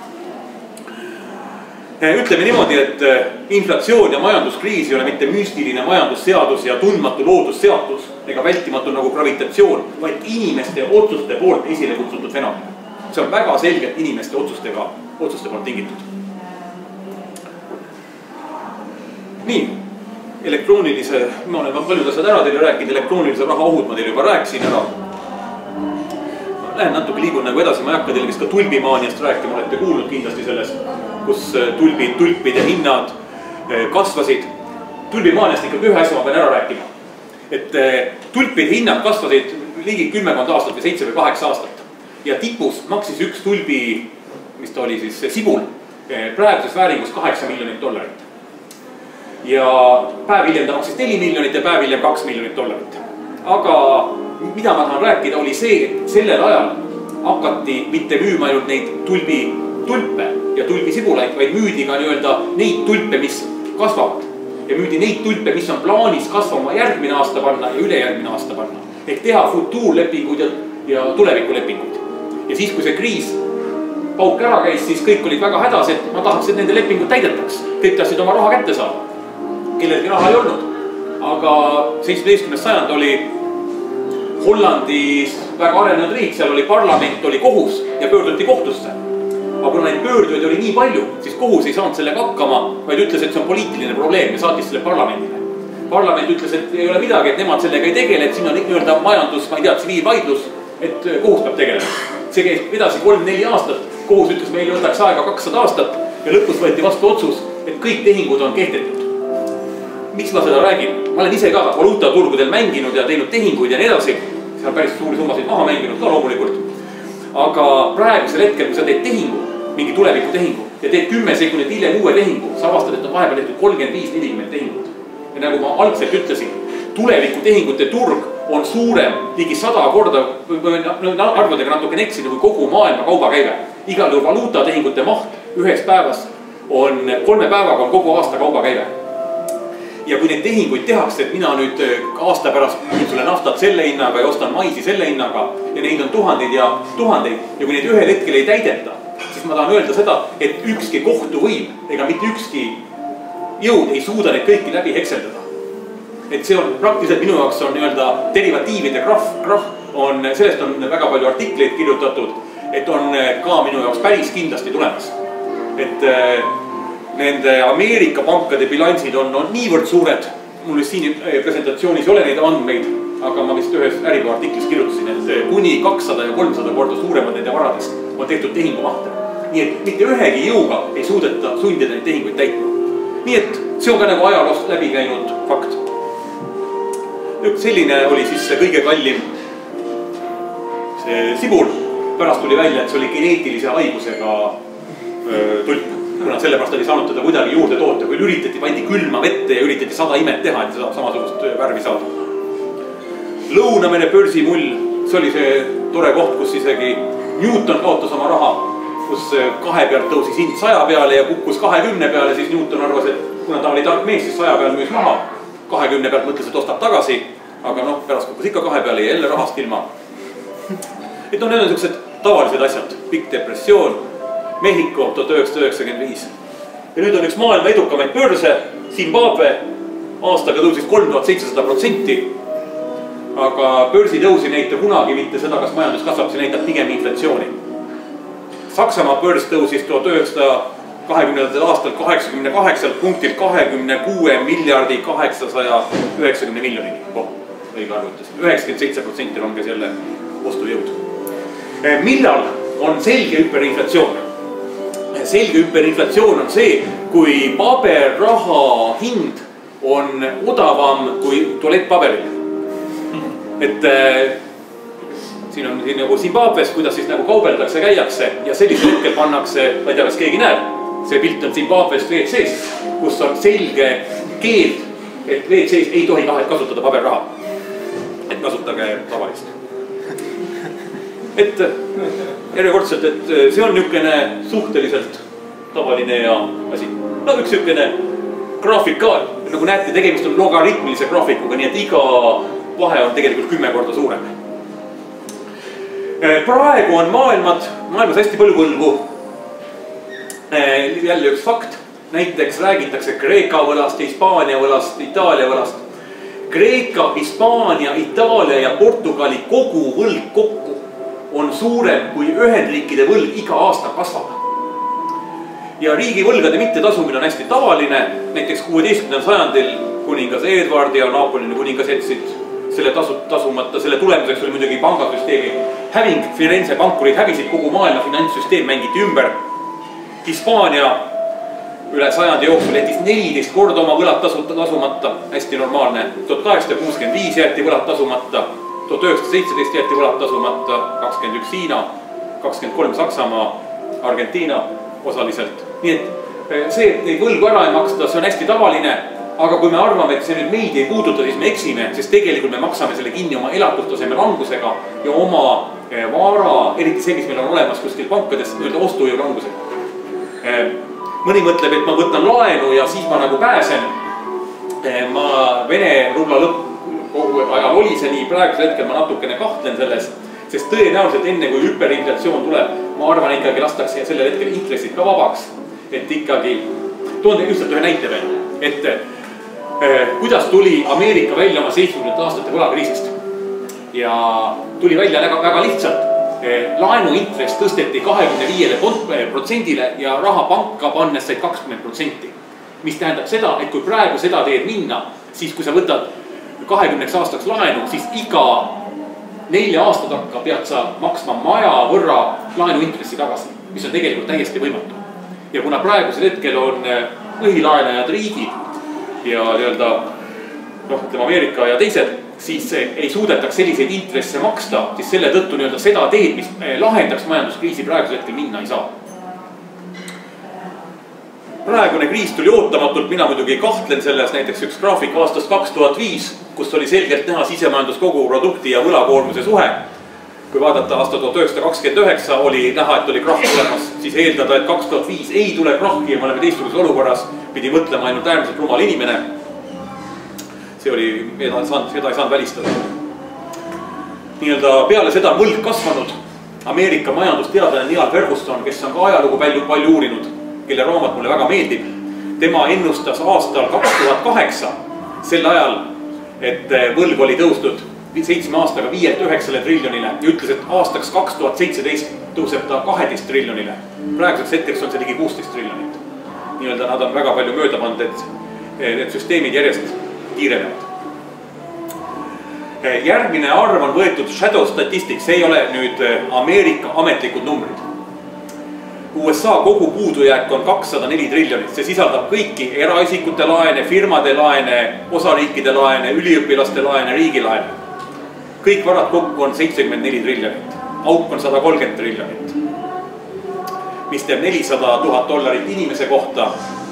Ütleme niimoodi, et inflatsioon ja majanduskriis ei ole mitte müstiline majandusseadus ja tundmatu loodusseadus ega vältimatu nagu gravitatsioon, vaid inimeste otsuste poolt esile kutsutud fenomen. See on väga selgelt inimeste otsuste poolt tingitud. Nii, elektroonilise, ma olen paljud asjad ära teile rääkinud, elektroonilise raha ohud ma teile juba rääkisin ära. Lähen natuke liigun nagu edasi, ma ei hakka teile vist ka tulbimaaniast rääkima, olete kuulnud kindlasti sellest, kus tulpide hinnad kasvasid. Tulbimaaniast ikkagi ühe asja ma pean ära rääkima. Et tulpide hinnad kasvasid ligi 10 aastat või 7 või 8 aastat. Ja tipus maksis üks tulbi, mis ta oli siis sibul, praeguses vääringus $8 miljonit. Ja päev hiljem ta maksis 4 miljonit ja päev hiljem $2 miljonit. Aga mida ma tahan rääkida oli see, et sellel ajal hakati mitte müüma ainult neid tulpe ja tulbisibulaid, vaid müüdi ka nii-öelda neid tulpe, mis kasvavad. Ja müüdi neid tulpe, mis on plaanis kasvama järgmine aasta panna ja ülejärgmine aasta panna. Ehk teha futuurlepinguid ja tulevikulepinguid. Ja siis, kui see kriis pauk ära käis, siis kõik olid väga hädas, et ma tahaks, et nende lepingud täidetaks. Kõik tahtsid oma raha kätte saada. Kellelgi raha ei olnud. Aga 17. sajand oli Hollandis väga arenenud riik, seal oli parlament, oli kohus ja pöörduti kohtusse. Aga kuna neid pöördujaid oli nii palju, siis kohus ei saanud sellega hakkama, vaid ütles, et see on poliitiline probleem ja saatis selle parlamendile. Parlament ütles, et ei ole midagi, et nemad sellega ei tegele, et siin on nii-öelda majandus, ma ei tea, tsiviilvaidlus, et kohus peab tegelema. See käis edasi 3-4 aastat, kohus ütles, meil võtaks aega 200 aastat ja lõpus võeti vastu otsus, et kõik tehingud on kehtetud. Miks ma seda räägin? Ma olen ise ka valuutaturgudel mänginud ja teinud tehinguid ja nii edasi. See on päris suuri summasid maha mänginud ka loomulikult. Aga praegusel hetkel, kui sa teed tehingu, mingi tuleviku tehingu ja teed 10 sekundit hiljem uue tehingu, sa avastad, et on vahepeal tehtud 35-40 tehingut. Ja nagu ma algselt ütlesin, tuleviku tehingute turg on suurem ligi 100 korda, arvudega natuke eksin, kui kogu maailma kaubakäive. Igal juhul valuutatehingute maht üheks päevas on 3 päevaga on kogu aasta kaubakäive. ja kui neid tehinguid tehakse, et mina nüüd aasta pärast müün sulle naftat selle hinnaga ja ostan maisi selle hinnaga ja neid on tuhandeid ja tuhandeid ja kui neid ühel hetkel ei täideta, siis ma tahan öelda seda, et ükski kohtuvõim ega mitte ükski jõud ei suuda neid kõiki läbi hekseldada. Et see on praktiliselt minu jaoks on nii-öelda derivatiivide graf on, sellest on väga palju artikleid kirjutatud, et on ka minu jaoks päris kindlasti tulemas. Et nende Ameerika pankade bilansid on niivõrd suured, mul siin presentatsioonis ei ole neid andmeid, aga ma vist ühes Äripäeva artiklis kirjutasin, et kuni 200 ja 300 korda suuremad nende varadest on tehtud tehingumahte. Nii et mitte ühegi jõuga ei suudeta sundida neid tehinguid täitma. Nii et see on ka nagu ajaloost läbi käinud fakt. Selline oli siis see kõige kallim see sibul. Pärast tuli välja, et see oli geneetilise haigusega tulp. Kuna sellepärast oli saanud teda kuidagi juurde toota, kui üritati, pandi külma vette ja üritati 100 imet teha, et seda samasugust värvi saada. Lõunamere börsimull, see oli see tore koht, kus isegi Newton kaotas oma raha, kus 2 pealt tõusis hind 100 peale ja kukkus 20 peale, siis Newton arvas, et kuna ta oli tark mees, siis 100 peal müüs maha. 20 pealt mõtles, et ostab tagasi, aga noh, pärast kukkus ikka 2 peale ja jälle rahast ilma. Et need on sellised tavalised asjad, pikk depressioon, Mehhiko 1995. Ja nüüd on üks maailma edukamaid börse, Zimbabwe, aastaga tõusis 3700%. Aga börsi tõus ei näita kunagi mitte seda, kas majandus kasvab, see näitab pigem inflatsiooni. Saksamaa börs tõusis 1920. aastal 88 punktilt 26 miljardi 890 miljonini. Õige arvutus. 97% langes jälle ostujõud. Millal on selge hüperinflatsioon? Selge hüperinflatsioon on see, kui paberraha hind on odavam kui tualettpaberil. Et siin on siin nagu Zimbabwes, kuidas siis nagu kaubeldakse, käiakse ja sellisel hetkel pannakse, ma ei tea, kas keegi näeb, see pilt on Zimbabwes WC-s, kus on selge keeld, et WC-s ei tohi kasutada paberraha. Et kasutage tavalist. Et järjekordselt, et see on niisugune suhteliselt tavaline ja asi. No üks niisugune graafik ka, nagu näete, tegemist on logaritmilise graafikuga, nii et iga vahe on tegelikult 10 korda suurem. Praegu on maailmas hästi palju võlgu. Jälle üks fakt, näiteks räägitakse Kreeka võlast, Hispaania võlast, Itaalia võlast. Kreeka, Hispaania, Itaalia ja Portugali kogu võlg kokku on suurem kui Ühendriikide võlg iga aasta kasvab. Ja riigi võlgade mittetasumine on hästi tavaline. Näiteks 16. sajandil kuningas Edward ja Napoleoni kuningas jätsid selle tasumata. Selle tulemuseks oli muidugi pangasüsteemi häving. Firenze pankurid hävisid, kogu maailma finantssüsteem mängiti ümber. Hispaania üle sajandi jooksul jättis 14 korda oma võlad tasumata. Hästi normaalne. 1865 jäeti võlad tasumata. 1917 jäeti võlad tasumata, 21 Hiina, 23 Saksamaa, Argentiina osaliselt. Nii et see, et neid võlgu ära ei maksta, see on hästi tavaline, aga kui me arvame, et see nüüd meid ei puuduta, siis me eksime, sest tegelikult me maksame selle kinni oma elatustaseme langusega ja oma vara, eriti see, mis meil on olemas kuskil pankades, nii-öelda ostujõu langusega. Mõni mõtleb, et ma võtan laenu ja siis ma nagu pääsen. Ma Vene rubla kogu ajal oli see nii, praegusel hetkel ma natukene kahtlen selles, sest tõenäoliselt enne kui hüperinflatsioon tuleb, ma arvan ikkagi lastakse sellel hetkel intressid ka vabaks. Et ikkagi, toon lihtsalt ühe näite veel, et kuidas tuli Ameerika välja oma 70. aastate võlakriisist. Ja tuli välja väga lihtsalt, laenuintress tõsteti 25% ja raha panka pannes said 20%. Mis tähendab seda, et kui praegu seda teed minna, siis kui sa võtad 20 aastaks laenu, siis iga 4 aasta takka pead sa maksma maja võrra laenuintressi tagasi, mis on tegelikult täiesti võimatu. Ja kuna praegusel hetkel on põhilaenajad riigid ja nii-öelda Ameerika ja teised, siis ei suudetaks selliseid intresse maksta, siis selle tõttu nii-öelda seda teed, mis lahendaks majanduskriisi praegusel hetkel minna ei saa. Praegune kriis tuli ootamatult, mina muidugi kahtlen selles, näiteks üks graafik aastast 2005, kus oli selgelt näha sisemajanduskogu produkti ja võlakoormuse suhe. Kui vaadata aasta 1929 oli näha, et oli krahh tulemas, siis eeldada, et 2005 ei tule krahhi ja me oleme teistsuguses olukorras, pidi mõtlema ainult äärmiselt rumal inimene. see oli, seda ei saanud välistada. Nii-öelda peale seda on võlg kasvanud. Ameerika majandusteadlane Neil Ferguson, kes on ka ajalugu palju uurinud, kelle raamat mulle väga meeldib, tema ennustas aastal 2008 sel ajal, et võlg oli tõusnud 7 aastaga 5-9 triljonile ja ütles, et aastaks 2017 tõuseb ta 12 triljonile. Praeguseks hetkeks on see ligi 16 triljonit. Nii-öelda nad on väga palju mööda pannud, et süsteemid järjest kiirenevad. Järgmine arv on võetud Shadow Statistics, see ei ole nüüd Ameerika ametlikud numbrid. USA kogu puudujääk on 204 triljonit, see sisaldab kõiki eraisikute laene, firmade laene, osariikide laene, üliõpilaste laene, riigi laene. Kõik varad kokku on 74 triljonit, auk on 130 triljonit, mis teeb $400 000 inimese kohta,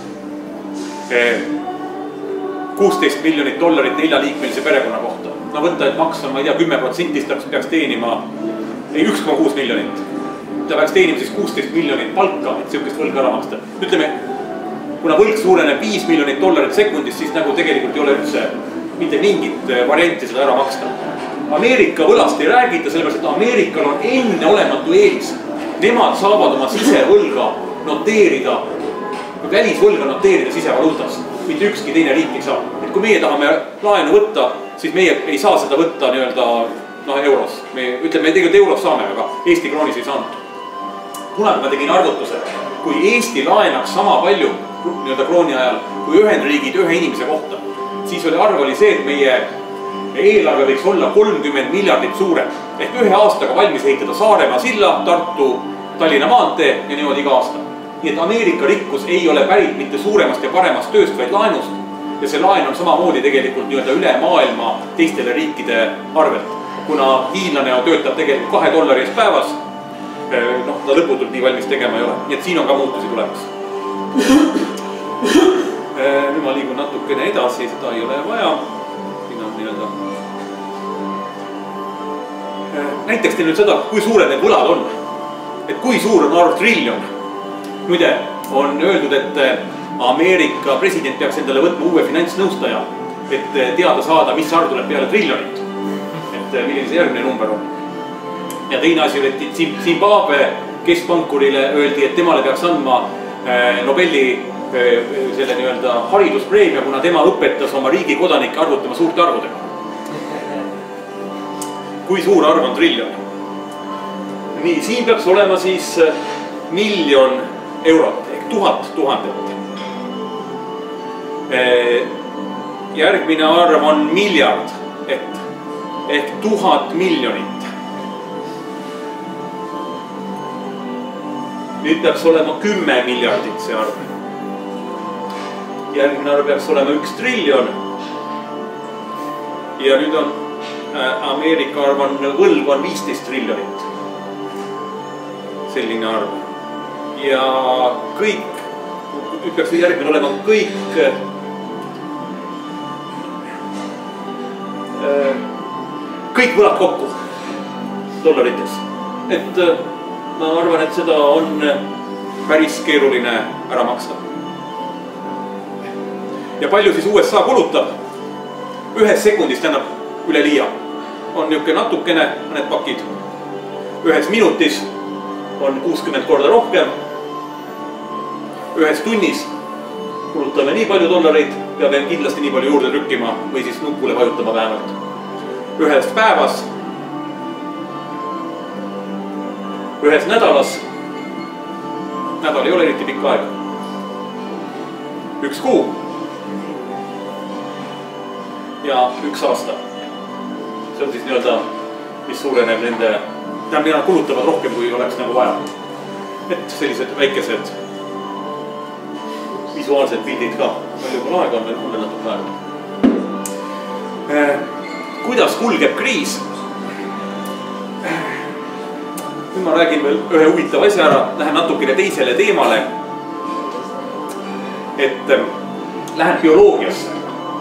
$16 miljonit 4-liikmelise perekonna kohta. No võtta, et maks on, ma ei tea, 10%, peaks teenima 1,6 miljonit. Ta peaks teenima siis 16 miljonit palka, et siukest võlga ära maksta. Ütleme, kuna võlg suureneb $5 miljonit sekundis, siis nagu tegelikult ei ole üldse mitte mingit varianti seda ära maksta. Ameerika võlast ei räägita, sellepärast, et Ameerikal on enneolematu eelis. Nemad saavad oma sisevõlga noteerida, välisvõlga noteerida sisevaluutas. Mitte ükski teine riik ei saa. Et kui meie tahame laenu võtta, siis meie ei saa seda võtta euros. Ütleme, tegelikult euros saame, aga Eesti kroonis ei saanud. Kunagi ma tegin arvutuse, kui Eesti laenaks sama palju krooni ajal kui Ühendriigid ühe inimese kohta, siis oli see, et meie eelarve võiks olla 30 miljardit suurem. Ehk ühe aastaga valmis ehitada Saaremaa silla, Tartu, Tallinna maantee ja niimoodi iga aasta. Nii et Ameerika rikkus ei ole pärit mitte suuremast ja paremast tööst, vaid laenust. Ja see laen on samamoodi tegelikult üle maailma teistele riikide arvelt. Kuna hiinlane töötab tegelikult $2 eest päevas, ta lõputult nii valmis tegema ei ole. Nii et siin on ka muutusi tulemas. Nüüd ma liigun natukene edasi, seda ei ole vaja. Siin on nii-öelda. Näiteks teil nüüd seda, kui suured need võlad on. Et kui suur on arv triljon. Muide, on öeldud, et Ameerika president peaks endale võtma uue finantsnõustaja, et teada saada, mis arv tuleb peale triljonit. Et milline see järgmine number on. Ja teine asi oli, et Zimbabwe keskpankurile öeldi, et temale peaks andma Nobeli selle nii-öelda hariduspreemia, kuna tema õpetas oma riigi kodanikke arvutama suurte arvudega. Kui suur arv on triljon? Nii, siin peaks olema siis miljon eurot ehk 1000 tuhandet. Järgmine arv on miljard ehk 1000 miljonit. Nüüd peaks olema 10 miljardit see arv. Järgmine arv peaks olema 1 triljon. Ja nüüd on Ameerika arv on võlg on 15 triljonit. Selline arv. Ja kõik, peaks järgmine olema kõik võlad kokku dollarites. Et ma arvan, et seda on päris keeruline ära maksta. Ja palju siis USA kulutab? Ühes sekundis tähendab üle liia. On niuke natukene, mõned pakid. Ühes minutis on 60 korda rohkem. Ühes tunnis kulutame nii palju dollareid, peame kindlasti nii palju juurde trükkima või siis nupule vajutama vähemalt. Ühes päevas, ühes nädalas, nädal ei ole eriti pikk aeg, 1 kuu ja 1 aasta. See on siis nii-öelda, mis suureneb nende, mida kulutavad rohkem, kui oleks nagu vaja. Et sellised väikesed visuaalsed pildid ka. Palju kui aega on meil mulle natuke aega. Kuidas kulgeb kriis? Nüüd ma räägin veel ühe huvitava asja ära, lähen natukene teisele teemale. Et lähen bioloogiasse.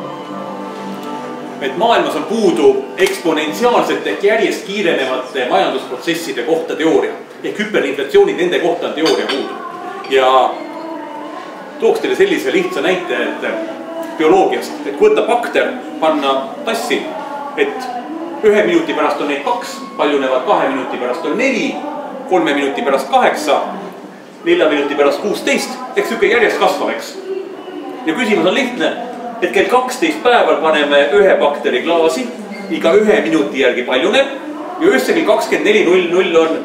Et maailmas on puudu eksponentsiaalsete ehk järjest kiirenevate majandusprotsesside kohta teooria. Ehk hüperinflatsiooni nende kohta on teooria puudu. Ja tooks teile sellise lihtsa näite, et bioloogiast, et kui võtta bakter, panna tassi, et 1 minuti pärast on neid 2, paljunevad 2 minuti pärast on 4, 3 minuti pärast 8, 4 minuti pärast 16, eks siuke järjest kasvav, eks. Ja küsimus on lihtne, et kell 12 päeval paneme 1 bakteri klaasi, iga 1 minuti järgi paljuneb ja öösse kell 24:00 on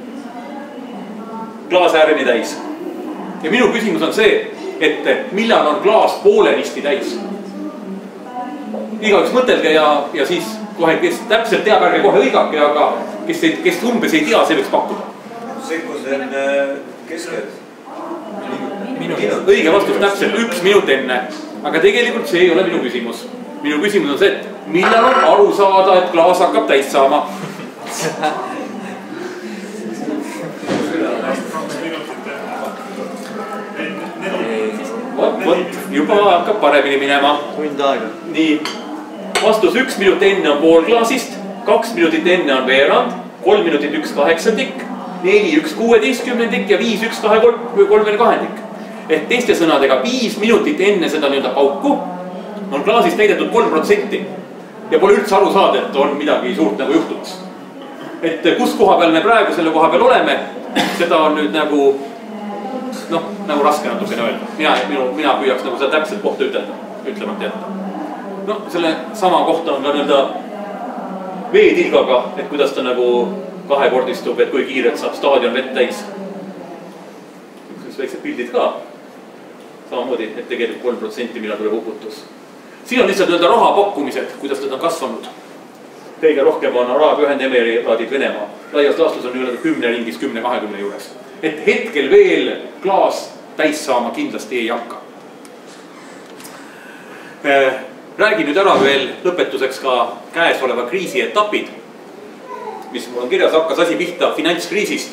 klaas ääreni täis. Ja minu küsimus on see, et millal on klaas poolenisti täis. Igaüks mõtelge ja siis kohe, kes täpselt teab, ärge kohe õigake, aga kes umbes ei tea, see võiks pakkuda. Sekkus enne keskelt. Õige vastus täpselt 1 minut enne, aga tegelikult see ei ole minu küsimus. Minu küsimus on see, et millal on aru saada, et klaas hakkab täis saama. Vot, juba hakkab paremini minema. Tund aega. Nii, vastus 1 minut enne on pool klaasist, 2 minutit enne on veerand, 3 minutit 1/8, 4 1/16 ja 5 1/3. Ehk teiste sõnadega 5 minutit enne seda nii-öelda pauku on klaasist täidetud 3% ja pole üldse aru saada, et on midagi suurt nagu juhtumas. Et kus koha peal me praegu selle koha peal oleme, seda on nüüd nagu raske natukene öelda. Mina püüaks nagu seda täpselt kohta ütlemata jätta. Selle sama kohta on ka nii-öelda veetilgaga, et kuidas ta nagu kahekordistub, et kui kiirelt saab staadion vett täis. Üks väiksed pildid ka. Samamoodi, et tegelikult 3%, millal tuleb uputus. Siin on lihtsalt nii-öelda raha pakkumised, kuidas teda on kasvanud. Kõige rohkem on Araabia Ühendemiraadid Venemaa. Laias laastus on nii-öelda 10 ringis 10-20 juures. Et hetkel veel klaas täis saama kindlasti ei hakka. Räägin nüüd ära veel lõpetuseks ka käesoleva kriisi etapid, mis mul on kirjas, hakkas asi pihta finantskriisist.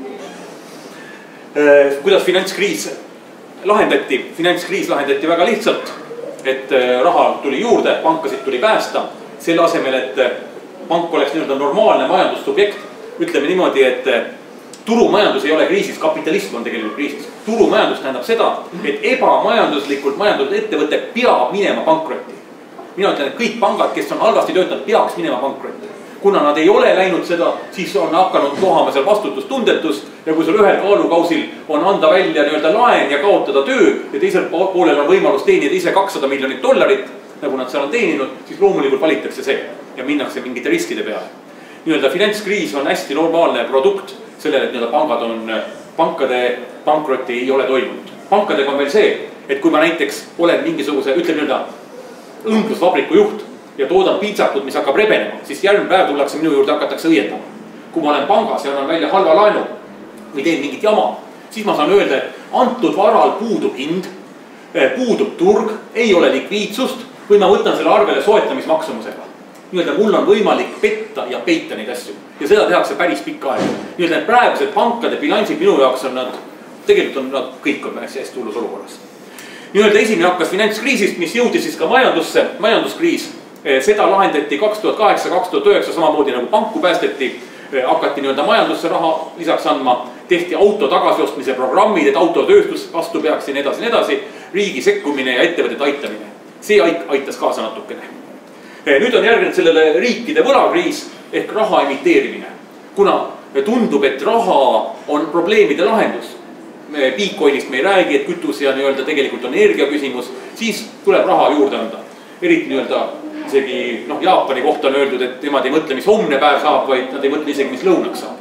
Kuidas finantskriis lahendati? Finantskriis lahendati väga lihtsalt, et raha tuli juurde, pankasid tuli päästa. Selle asemel, et pank oleks nii-öelda normaalne majandussubjekt, ütleme niimoodi, et turumajandus ei ole kriisis, kapitalism on tegelikult kriisis. Turumajandus tähendab seda, et ebamajanduslikult majandatud ettevõte peab minema pankrotti. Mina ütlen, et kõik pangad, kes on halvasti töötanud, peaks minema pankrotti. Kuna nad ei ole läinud seda, siis on hakanud kohama seal vastutustundetus ja kui sul ühel kaalukausil on anda välja nii-öelda laen ja kaotada töö ja teisel poolel on võimalus teenida ise $200 miljonit, nagu nad seal on teeninud, siis loomulikult valitakse see ja minnakse mingite riskide peale. Nii-öelda finantskriis on hästi normaalne produkt sellele, et pankade pankrotti ei ole toimunud. Pankadega on veel see, et kui ma näiteks olen mingisuguse, ütleme nii-öelda õmblusvabriku juht ja toodan piitsakut, mis hakkab rebenema, siis järgmine päev tullakse minu juurde, hakatakse õiendama. Kui ma olen pangas ja annan välja halva laenu või teen mingit jama, siis ma saan öelda, et antud varal puudub hind, puudub turg, ei ole likviidsust või ma võtan selle arvele soetamismaksumusega. Nii-öelda mul on võimalik petta ja peita neid asju ja seda tehakse päris pikka aega. Nii-öelda praegused pankade bilansid minu jaoks on nad, tegelikult on nad kõik on hästi hullus olukorras. Nii-öelda esimene hakkas finantskriisist, mis jõudis siis ka majandusse, majanduskriis. Seda lahendati 2008-2009 samamoodi nagu panku päästeti, hakati nii-öelda majandusse raha lisaks andma, tehti auto tagasiostmise programmid, et autotööstus vastu peaks ja nii edasi, riigi sekkumine ja ettevõtete aitamine. See aitas kaasa natukene. Nüüd on järgnenud sellele riikide võlakriis ehk raha emiteerimine. Kuna tundub, et raha on probleemide lahendus, Bitcoinist me ei räägi, et kütus ja nii-öelda tegelikult on energia küsimus, siis tuleb raha juurde anda. Eriti nii-öelda isegi Jaapani kohta on öeldud, et nemad ei mõtle, mis homne päev saab, vaid nad ei mõtle isegi, mis lõunaks saab.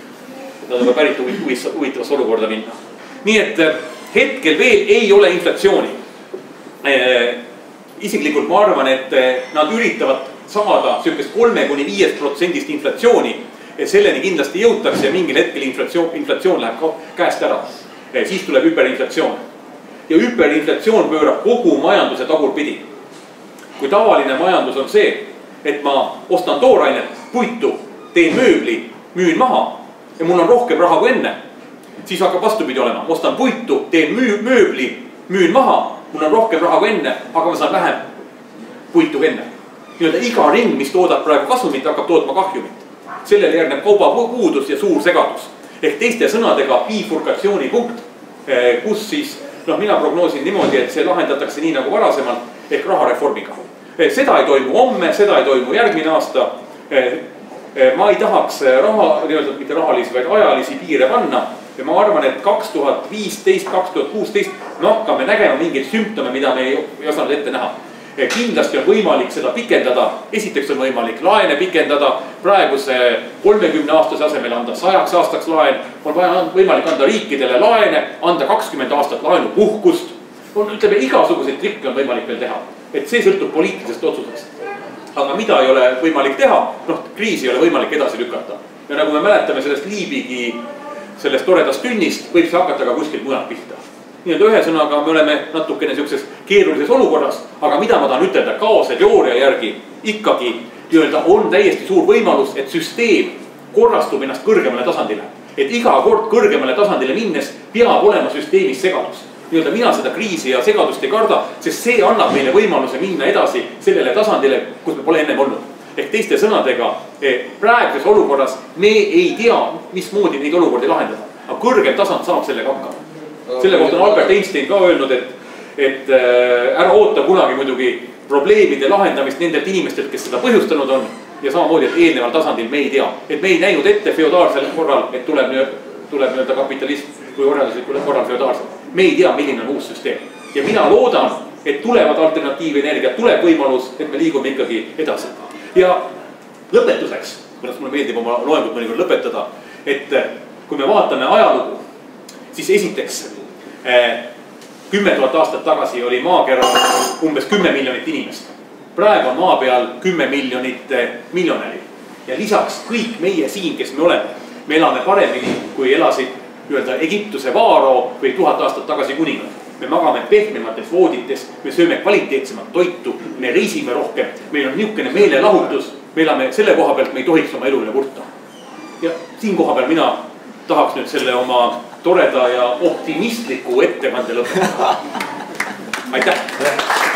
Nad on pärit huvitavasse olukorda minna. Nii et hetkel veel ei ole inflatsiooni. Isiklikult ma arvan, et nad üritavad saada sükest 3-5% inflatsiooni. Selleni kindlasti jõutakse ja mingil hetkel inflatsioon läheb käest ära. Siis tuleb hüperinflatsioon. Ja hüperinflatsioon pöörab kogu majanduse tagurpidi. Kui tavaline majandus on see, et ma ostan toorainet, puitu, teen mööbli, müün maha ja mul on rohkem raha kui enne, siis hakkab vastupidi olema. Ostan puitu, teen mööbli, müün maha, mul on rohkem raha kui enne, aga ma saan vähem puitu enne. Nii-öelda iga ring, mis toodab praegu kasumit, hakkab tootma kahjumit. Sellele järgneb kaubapuudus ja suur segadus. Ehk teiste sõnadega bifurkatsiooni punkt, kus siis mina prognoosin niimoodi, et see lahendatakse nii nagu varasemalt, ehk rahareformiga. Seda ei toimu homme, seda ei toimu järgmine aasta. Ma ei tahaks mitte rahalisi, vaid ajalisi piire panna. Ja ma arvan, et 2015, 2016 me hakkame nägema mingeid sümptome, mida me ei osanud ette näha. Kindlasti on võimalik seda pikendada. Esiteks on võimalik laene pikendada. Praeguse 30 aastase asemel anda 100 aastaks laen. On võimalik anda riikidele laene, anda 20 aastat laenu puhkust. Ütleme, igasuguseid trikke on võimalik veel teha. Et see sõltub poliitilisest otsusest. Aga mida ei ole võimalik teha? Kriisi ei ole võimalik edasi lükata. Ja nagu me mäletame sellest Liibigi, sellest toredast tünnist, võib see hakata ka kuskilt mujalt pihta. Nii-öelda ühe sõnaga me oleme natukene sellises keerulises olukorras, aga mida ma tahan ütelda, kaose teooria järgi ikkagi on täiesti suur võimalus, et süsteem korrastub ennast kõrgemale tasandile. Et iga kord kõrgemale tasandile minnes peab olema süsteemis segadus. Mina seda kriisi ja segadust ei karda, sest see annab meile võimaluse minna edasi sellele tasandile, kus me pole ennem olnud. Ehk teiste sõnadega, praeguses olukorras me ei tea, mismoodi neid olukordi lahendada. Aga kõrgem tasand saab sellega hakkama. Selle kohta on Albert Einstein ka öelnud, et ära oota kunagi muidugi probleemide lahendamist nendelt inimestelt, kes seda põhjustanud on. Ja samamoodi, et eelneval tasandil me ei tea. Et me ei näinud ette feodaalsel korral, et tuleb nii-öelda kapitalism kui korralduslikul korral feodaalsel. Me ei tea, milline on uus süsteem. Ja mina loodan, et tulevad alternatiivenergiat, tuleb võimalus, et me liigume ikkagi edasi. Ja lõpetuseks, kuidas mulle meeldib oma loengut mõnikord lõpetada, et kui me vaatame ajalugu, siis esiteks 10 000 aastat tagasi oli maakeral umbes 10 miljonit inimest. Praegu on maa peal 10 miljonit miljonäri. Ja lisaks kõik meie siin, kes me oleme, me elame paremini, kui elasid Egiptuse vaaroo või 1000 aastat tagasi kuningad. Me magame pehmemates voodites, me sööme kvaliteetsemat toitu, me reisime rohkem, meil on niisugune meelelahutus, me elame selle koha pealt, me ei tohiks oma elu üle kurta. Ja siin koha peal mina tahaks nüüd selle oma toreda ja optimistliku ettekande lõpetada. Aitäh!